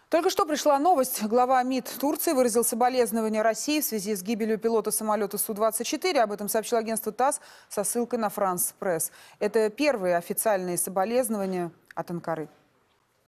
Только что пришла новость. Глава МИД Турции выразил соболезнования России в связи с гибелью пилота самолета Су-24. Об этом сообщило агентство ТАСС со ссылкой на Франс Пресс. Это первые официальные соболезнования от Анкары.